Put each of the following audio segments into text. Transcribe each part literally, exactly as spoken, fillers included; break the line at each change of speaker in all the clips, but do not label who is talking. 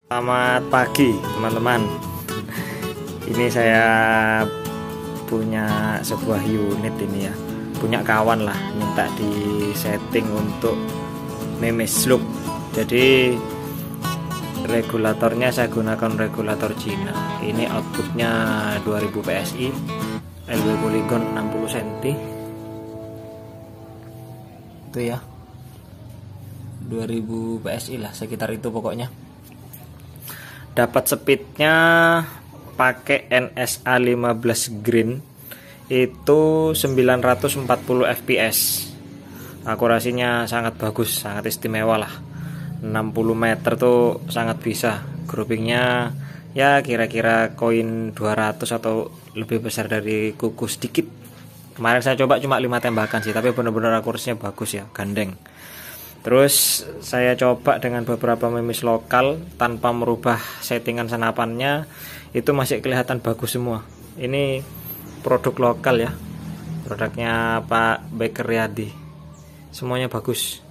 Selamat pagi teman-teman. Ini saya punya sebuah unit ini ya, punya kawan lah minta di setting untuk memes loop. Jadi regulatornya saya gunakan regulator Cina. Ini outputnya dua ribu P S I, L W polygon enam puluh sentimeter. Itu ya, dua ribu P S I lah, sekitar itu pokoknya. Dapat speednya pakai N S A lima belas green itu sembilan ratus empat puluh F P S. Akurasinya sangat bagus, sangat istimewa lah. enam puluh meter tuh sangat bisa. Groupingnya ya kira-kira koin dua ratus atau lebih besar dari kuku sedikit. Kemarin saya coba cuma lima tembakan sih, tapi benar-benar akurasinya bagus ya, gandeng. Terus saya coba dengan beberapa memes lokal tanpa merubah settingan senapannya, itu masih kelihatan bagus semua. Ini produk lokal ya, produknya Pak Baker Riyadi, semuanya bagus.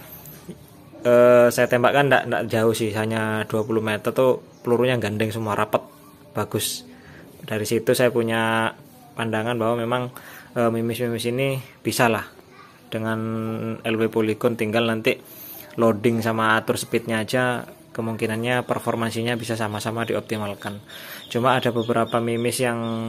E, saya tembakkan enggak, enggak jauh sih, hanya dua puluh meter tuh pelurunya gandeng semua, rapet, bagus. Dari situ saya punya pandangan bahwa memang e, memes-memes ini bisa lah dengan L W polygon, tinggal nanti loading sama atur speednya aja, kemungkinannya performansinya bisa sama-sama dioptimalkan. Cuma ada beberapa memes yang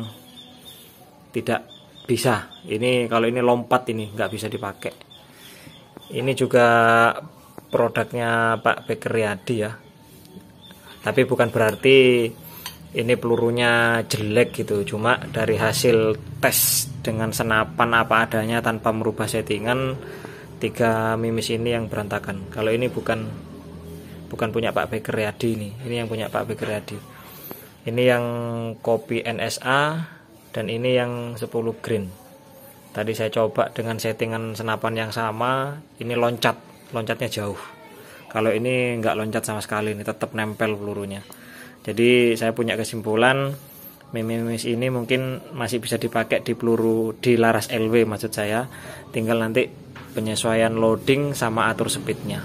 tidak bisa. Ini kalau ini lompat ini nggak bisa dipakai. Ini juga produknya Pak Baker Riyadi ya, tapi bukan berarti ini pelurunya jelek gitu. Cuma dari hasil tes dengan senapan apa adanya tanpa merubah settingan, tiga memes ini yang berantakan. Kalau ini bukan bukan punya Pak Baker Riyadi, ini ini yang punya Pak Baker Riyadi. Ini yang copy N S A dan ini yang sepuluh green. Tadi saya coba dengan settingan senapan yang sama, ini loncat, loncatnya jauh. Kalau ini nggak loncat sama sekali, ini tetap nempel pelurunya. Jadi saya punya kesimpulan, memes ini mungkin masih bisa dipakai di peluru di laras L W maksud saya, tinggal nanti penyesuaian loading sama atur speednya.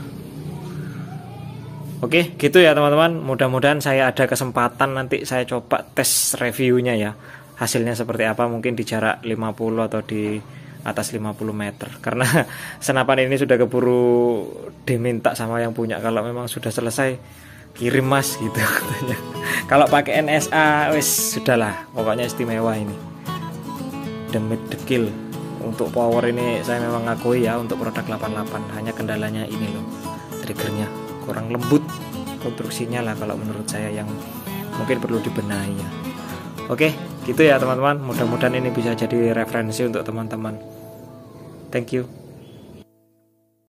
Oke gitu ya teman-teman, mudah-mudahan saya ada kesempatan nanti saya coba tes reviewnya ya, hasilnya seperti apa, mungkin di jarak lima puluh atau di atas lima puluh meter, karena senapan ini sudah keburu diminta sama yang punya, kalau memang sudah selesai kirim mas gitu katanya. Kalau pakai N S A wis sudahlah, pokoknya istimewa ini. Demit dekil. Untuk power ini saya memang ngakui ya untuk produk delapan puluh delapan, hanya kendalanya ini loh, triggernya kurang lembut konstruksinya lah kalau menurut saya, yang mungkin perlu dibenahi ya. Oke gitu ya teman-teman, mudah-mudahan ini bisa jadi referensi untuk teman-teman. Thank you.